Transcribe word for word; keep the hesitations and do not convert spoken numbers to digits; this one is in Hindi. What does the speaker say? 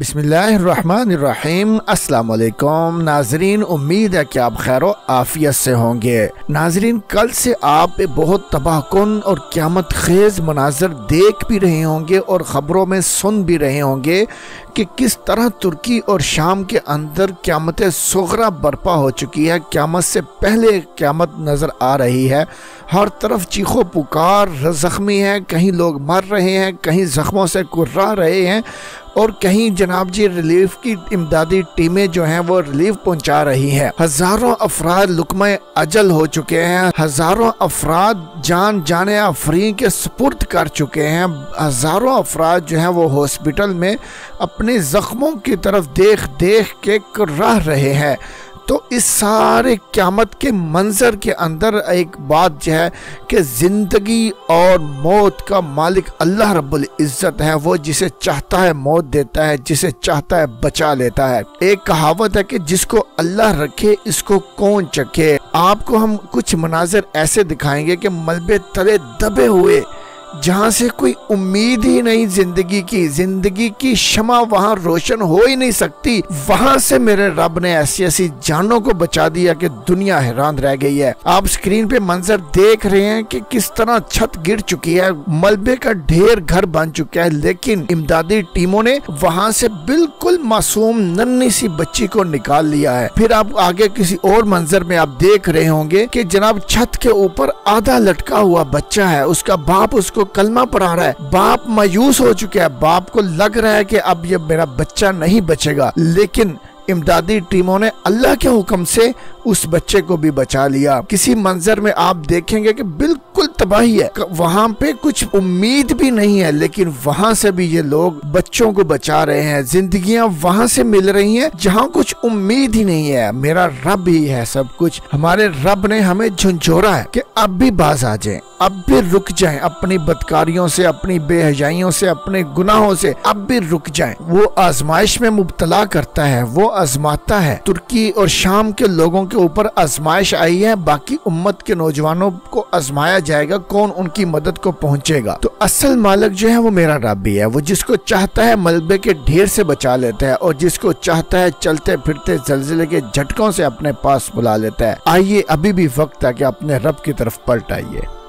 बिस्मिल्लाहिर्रहमानिर्रहीम। अस्सलाम वालेकुम नाजरीन, उम्मीद है कि आप खैर आफियत से होंगे। नाजरीन, कल से आप बहुत तबाहकुन और क़यामत खेज मनाजर देख भी रहे होंगे और ख़बरों में सुन भी रहे होंगे कि किस तरह तुर्की और शाम के अंदर क़यामत सुग़रा बर्पा हो चुकी है। क़यामत से पहले क़यामत नज़र आ रही है। हर तरफ चीखो पुकार, ज़ख्मी हैं, कहीं लोग मर रहे हैं, कहीं ज़ख्मों से कुर्रा रहे हैं और कहीं जनाब जी रिलीफ की इमदादी टीमें जो हैं वो रिलीफ पहुंचा रही हैं। हज़ारों अफराद लुक़्मा अजल हो चुके हैं, हज़ारों अफराद जान जाने आफरीन के सुपुर्द कर चुके हैं, हज़ारों अफराद जो हैं वो हॉस्पिटल में अपने ज़ख्मों की तरफ देख देख के कुर्रा रहे हैं। तो इस सारे क़यामत के मंजर के अंदर एक बात जो है कि ज़िंदगी और मौत का मालिक अल्लाह रब्बुल इज़्ज़त है। वो जिसे चाहता है मौत देता है, जिसे चाहता है बचा लेता है। एक कहावत है कि जिसको अल्लाह रखे इसको कौन चखे। आपको हम कुछ मनाजिर ऐसे दिखाएंगे कि मलबे तले दबे हुए, जहाँ से कोई उम्मीद ही नहीं जिंदगी की, जिंदगी की शमा वहाँ रोशन हो ही नहीं सकती, वहाँ से मेरे रब ने ऐसी ऐसी जानों को बचा दिया कि दुनिया हैरान रह गई है। आप स्क्रीन पे मंजर देख रहे हैं कि किस तरह छत गिर चुकी है, मलबे का ढेर घर बन चुका है, लेकिन इमदादी टीमों ने वहाँ से बिल्कुल मासूम नन्ही सी बच्ची को निकाल लिया है। फिर आप आगे किसी और मंजर में आप देख रहे होंगे कि जनाब छत के ऊपर आधा लटका हुआ बच्चा है, उसका बाप उसको कलमा पढ़ा रहा है। बाप मायूस हो चुका है, बाप को लग रहा है कि अब ये मेरा बच्चा नहीं बचेगा, लेकिन इमदादी टीमों ने अल्लाह के हुक्म से उस बच्चे को भी बचा लिया। किसी मंजर में आप देखेंगे कि बिल्कुल तबाही है, वहाँ पे कुछ उम्मीद भी नहीं है, लेकिन वहाँ से भी ये लोग बच्चों को बचा रहे हैं। जिंदगियां वहाँ से मिल रही हैं जहाँ कुछ उम्मीद ही नहीं है। मेरा रब ही है सब कुछ। हमारे रब ने हमें झंझोरा है कि अब भी बाज आ जाएं, अब भी रुक जाएं, अपनी बदकारियों से, अपनी बेहयाइयों से, अपने गुनाहों से अब भी रुक जाएं। वो आजमाइश में मुब्तला करता है, वो आजमाता है। तुर्की और शाम के लोगों के ऊपर आजमाइश आई है, बाकी उम्मत के नौजवानों को आजमाया जाएगा कौन उनकी मदद को पहुंचेगा। तो असल मालिक जो है वो मेरा रब ही है। वो जिसको चाहता है मलबे के ढेर से बचा लेता है और जिसको चाहता है चलते फिरते जलजिले के झटकों से अपने पास बुला लेता है। आइए, अभी भी वक्त है कि अपने रब की तरफ पलट आइए।